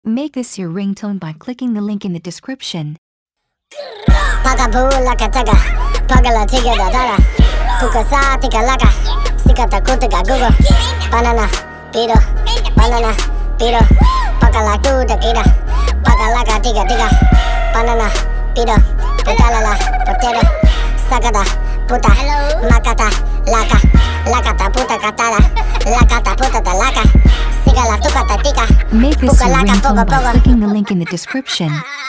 Make this your ringtone by clicking the link in the description. Pagabula kataga, pagala tiga da dara, kukasa tika laka, sikata kutega gugo, banana, piro, pagala tu da kira, pagalaka tiga tiga, banana, piro, putalala, potero, sagada, puta, makata, laka, lakata puta katala, lakata puta da laka, sigala tukata tika, Make this your ringtone by clicking the link in the description.